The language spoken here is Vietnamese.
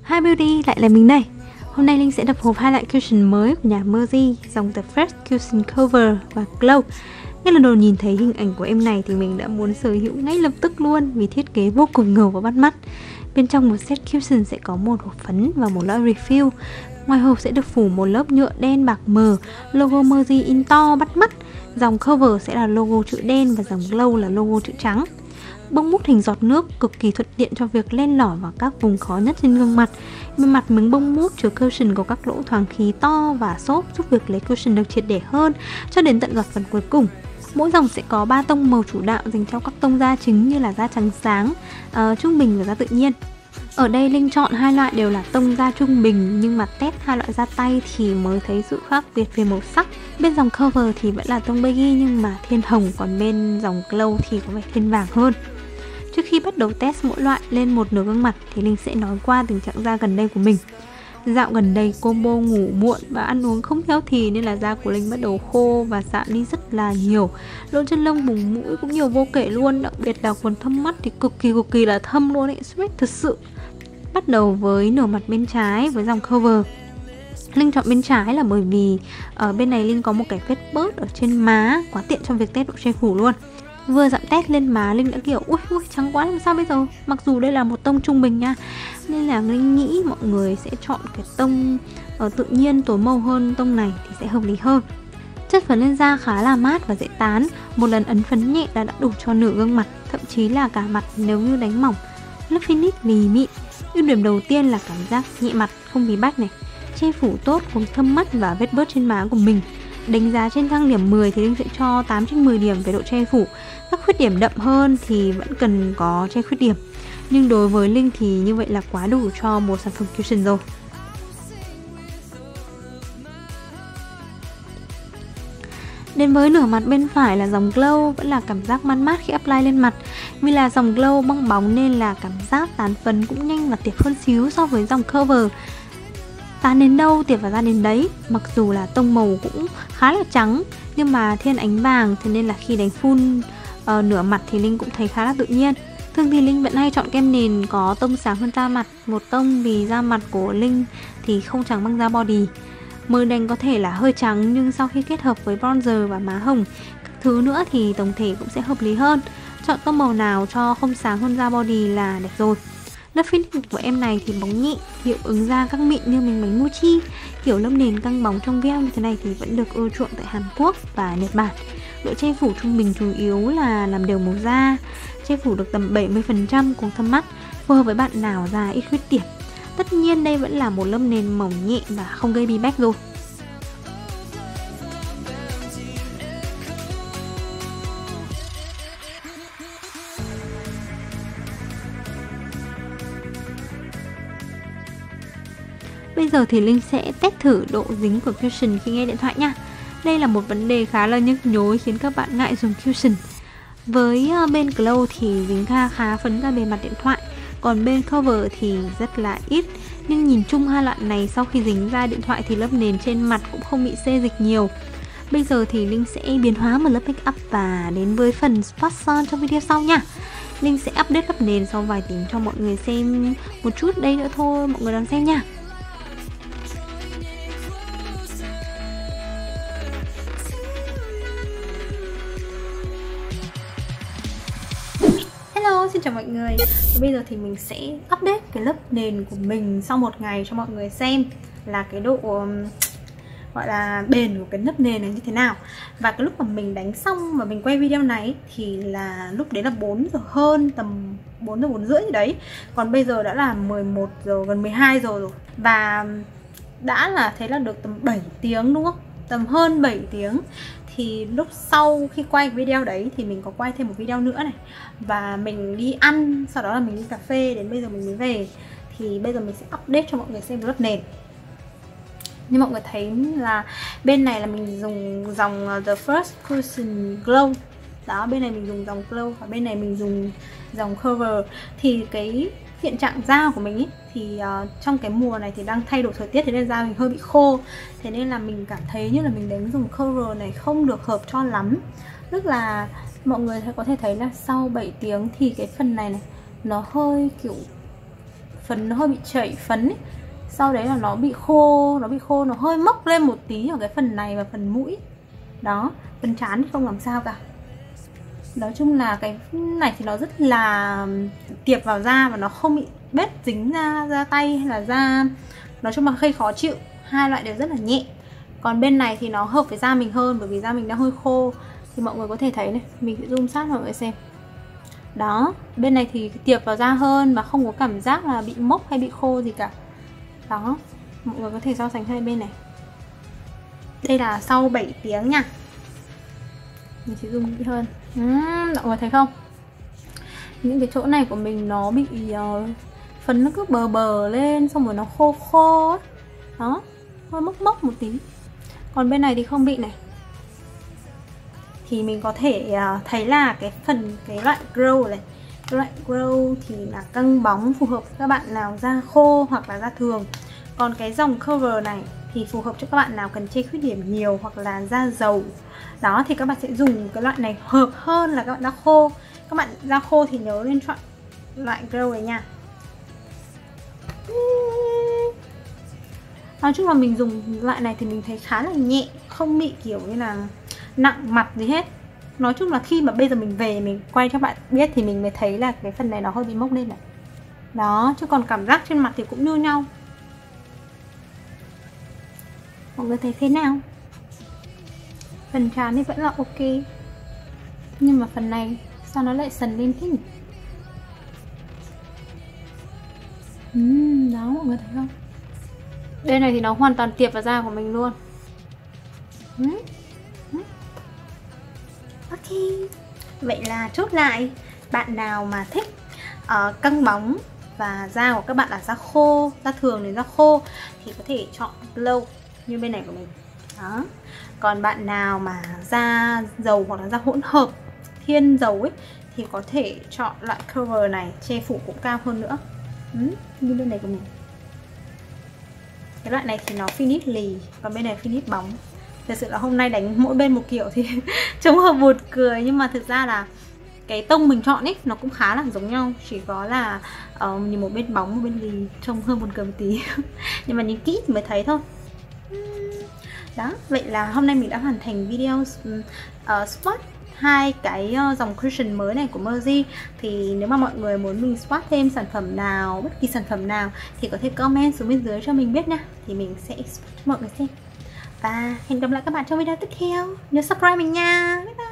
Hi Beauty, lại là mình đây. Hôm nay Linh sẽ đập hộp highlight cushion mới của nhà Merzi, dòng The Fresh Cushion Cover và Glow. Ngay lần đầu nhìn thấy hình ảnh của em này thì mình đã muốn sở hữu ngay lập tức luôn vì thiết kế vô cùng ngầu và bắt mắt. Bên trong một set cushion sẽ có một hộp phấn và một lớp refill. Ngoài hộp sẽ được phủ một lớp nhựa đen bạc mờ, logo Merzi in to bắt mắt. Dòng cover sẽ là logo chữ đen và dòng Glow là logo chữ trắng. Bông mút hình giọt nước cực kỳ thuận tiện cho việc len lỏi vào các vùng khó nhất trên gương mặt. Bên mặt miếng bông mút chứa cushion có các lỗ thoáng khí to và xốp giúp việc lấy cushion được triệt để hơn cho đến tận giọt phấn cuối cùng. Mỗi dòng sẽ có 3 tông màu chủ đạo dành cho các tông da chính như là da trắng sáng, trung bình và da tự nhiên. Ở đây Linh chọn hai loại đều là tông da trung bình, nhưng mà test hai loại da tay thì mới thấy sự khác biệt về màu sắc. Bên dòng cover thì vẫn là tông beige nhưng mà thiên hồng, còn bên dòng glow thì có vẻ thiên vàng hơn. Trước khi bắt đầu test mỗi loại lên một nửa gương mặt thì Linh sẽ nói qua tình trạng da gần đây của mình. Dạo gần đây combo ngủ muộn và ăn uống không healthy nên là da của Linh bắt đầu khô và sạm đi rất là nhiều. Lỗ chân lông, vùng mũi cũng nhiều vô kể luôn, đặc biệt là quầng thâm mắt thì cực kỳ là thâm luôn ấy, sweat thật sự. Bắt đầu với nửa mặt bên trái với dòng cover. Linh chọn bên trái là bởi vì ở bên này Linh có một cái vết bớt ở trên má, quá tiện trong việc test độ che phủ luôn. Vừa dặm test lên má Linh đã kiểu ui trắng quá làm sao bây giờ. Mặc dù đây là một tông trung bình nha, nên là Linh nghĩ mọi người sẽ chọn cái tông tự nhiên tối màu hơn tông này thì sẽ hợp lý hơn. Chất phấn lên da khá là mát và dễ tán. Một lần ấn phấn nhẹ đã đủ cho nửa gương mặt, thậm chí là cả mặt nếu như đánh mỏng. Lớp finish mì mịn. Ưu điểm đầu tiên là cảm giác nhẹ mặt, không bí bách này, che phủ tốt vùng thâm mắt và vết bớt trên má của mình. Đánh giá trên thang điểm 10 thì Linh sẽ cho 8 trên 10 điểm về độ che phủ. Các khuyết điểm đậm hơn thì vẫn cần có che khuyết điểm, nhưng đối với Linh thì như vậy là quá đủ cho một sản phẩm cushion rồi. Đến với nửa mặt bên phải là dòng Glow, vẫn là cảm giác man mát khi apply lên mặt. Vì là dòng Glow bong bóng nên là cảm giác tán phấn cũng nhanh và tiệp hơn xíu so với dòng Cover. Tán đến đâu tiệp vào ra đến đấy. Mặc dù là tông màu cũng khá là trắng nhưng mà thiên ánh vàng, thế nên là khi đánh full nửa mặt thì Linh cũng thấy khá là tự nhiên. Thường thì Linh vẫn hay chọn kem nền có tông sáng hơn da mặt một tông, vì da mặt của Linh thì không trắng bằng da body. Mới đánh có thể là hơi trắng nhưng sau khi kết hợp với bronzer và má hồng các thứ nữa thì tổng thể cũng sẽ hợp lý hơn. Chọn tông màu nào cho không sáng hơn da body là đẹp rồi. Lớp finish của em này thì bóng nhẹ, hiệu ứng da căng mịn như miếng bánh mochi. Kiểu lớp nền căng bóng trong veo như thế này thì vẫn được ưa chuộng tại Hàn Quốc và Nhật Bản. Độ che phủ trung bình chủ yếu là làm đều màu da, che phủ được tầm 70% cùng thâm mắt, phù hợp với bạn nào da ít khuyết điểm. Tất nhiên đây vẫn là một lớp nền mỏng nhẹ và không gây bí bách rồi. Bây giờ thì Linh sẽ test thử độ dính của cushion khi nghe điện thoại nha. Đây là một vấn đề khá là nhức nhối khiến các bạn ngại dùng cushion. Với bên Glow thì dính khá phấn ra bề mặt điện thoại, còn bên Cover thì rất là ít. Nhưng nhìn chung hai loại này sau khi dính ra điện thoại thì lớp nền trên mặt cũng không bị xê dịch nhiều. Bây giờ thì Linh sẽ biến hóa một lớp make up và đến với phần spot son trong video sau nha. Linh sẽ update lớp nền sau vài tiếng cho mọi người xem một chút đây nữa thôi, mọi người đón xem nha. Hello, xin chào mọi người. Bây giờ thì mình sẽ update cái lớp nền của mình sau một ngày cho mọi người xem là cái độ gọi là bền của cái lớp nền này như thế nào. Và cái lúc mà mình đánh xong và mình quay video này thì là lúc đấy là 4 giờ hơn, tầm 4 giờ 4 rưỡi gì đấy. Còn bây giờ đã là 11 giờ, gần 12 giờ rồi. Và đã là thế là được tầm 7 tiếng đúng không? Tầm hơn 7 tiếng. Thì lúc sau khi quay video đấy thì mình có quay thêm một video nữa này. Và mình đi ăn, sau đó là mình đi cà phê, đến bây giờ mình mới về. Thì bây giờ mình sẽ update cho mọi người xem lớp nền. Như mọi người thấy là bên này là mình dùng dòng The Fresh Cushion Glow. Đó, bên này mình dùng dòng Glow và bên này mình dùng dòng Cover. Thì cái hiện trạng da của mình ý, thì trong cái mùa này thì đang thay đổi thời tiết, thế nên da mình hơi bị khô. Thế nên là mình cảm thấy như là mình đánh dùng Cover này không được hợp cho lắm. Tức là mọi người có thể thấy là sau 7 tiếng thì cái phần này nó hơi kiểu phần nó hơi bị chảy phấn ấy. Sau đấy là nó bị khô, nó hơi mốc lên một tí ở cái phần này và phần mũi. Đó, phần trán thì không làm sao cả. Nói chung là cái này thì nó rất là tiệp vào da và nó không bị bết dính ra tay hay là da. Nói chung là hơi khó chịu, hai loại đều rất là nhẹ. Còn bên này thì nó hợp với da mình hơn, bởi vì da mình đang hơi khô. Thì mọi người có thể thấy này, mình sẽ zoom sát mọi người xem. Đó, bên này thì tiệp vào da hơn mà không có cảm giác là bị mốc hay bị khô gì cả. Đó, mọi người có thể so sánh hai bên này. Đây là sau 7 tiếng nha. Mình sẽ zoom kỹ hơn. Mọi người thấy không? Những cái chỗ này của mình nó bị phấn nó cứ bờ bờ lên, xong rồi nó khô khô ấy. Đó, hơi mốc mốc một tí. Còn bên này thì không bị này. Thì mình có thể thấy là cái loại Grow này, cái loại Grow thì là căng bóng, phù hợp với các bạn nào da khô hoặc là da thường. Còn cái dòng Cover này thì phù hợp cho các bạn nào cần che khuyết điểm nhiều hoặc là da dầu. Đó, thì các bạn sẽ dùng cái loại này hợp hơn là các bạn da khô. Các bạn da khô thì nhớ nên chọn loại Grow này nha. Nói chung là mình dùng loại này thì mình thấy khá là nhẹ, không bị kiểu như là nặng mặt gì hết. Nói chung là khi mà bây giờ mình về mình quay cho bạn biết thì mình mới thấy là cái phần này nó hơi bị mốc lên này. Đó, chứ còn cảm giác trên mặt thì cũng như nhau. Mọi người thấy thế nào? Phần trán thì vẫn là ok, nhưng mà phần này sao nó lại sần lên thế nhỉ? Đó, mọi người thấy không? Đây này thì nó hoàn toàn tiệp vào da của mình luôn. Ok, vậy là chốt lại, bạn nào mà thích căng bóng và da của các bạn là da khô, da thường đến da khô thì có thể chọn Glow như bên này của mình. Đó. Còn bạn nào mà da dầu hoặc là da hỗn hợp, thiên dầu ấy, thì có thể chọn loại Cover này, che phủ cũng cao hơn nữa. Như bên này của mình. Cái loại này thì nó finish lì, còn bên này finish bóng. Thật sự là hôm nay đánh mỗi bên một kiểu thì trông hơi buồn cười, nhưng mà thực ra là cái tông mình chọn ấy nó cũng khá là giống nhau, chỉ có là nhìn một bên bóng một bên lì trông hơi buồn cười một tí. Nhưng mà nhìn kỹ thì mới thấy thôi. Đó, vậy là hôm nay mình đã hoàn thành video swatch hai cái dòng cushion mới này của Merzi. Thì nếu mà mọi người muốn mình swatch thêm sản phẩm nào, bất kỳ sản phẩm nào thì có thể comment xuống bên dưới cho mình biết nha, thì mình sẽ swatch cho mọi người xem. Và hẹn gặp lại các bạn trong video tiếp theo. Nhớ subscribe mình nha. Bye bye.